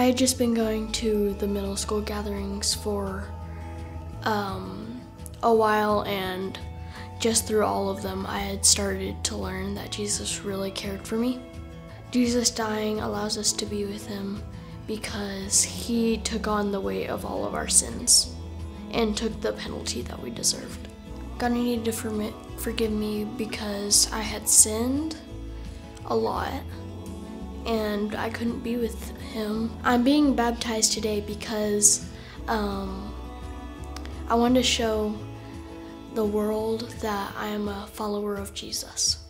had just been going to the middle school gatherings for a while, and just through all of them, I had started to learn that Jesus really cared for me. Jesus dying allows us to be with him because he took on the weight of all of our sins and took the penalty that we deserved. God needed to forgive me because I had sinned a lot and I couldn't be with him. I'm being baptized today because I wanted to show the world that I am a follower of Jesus.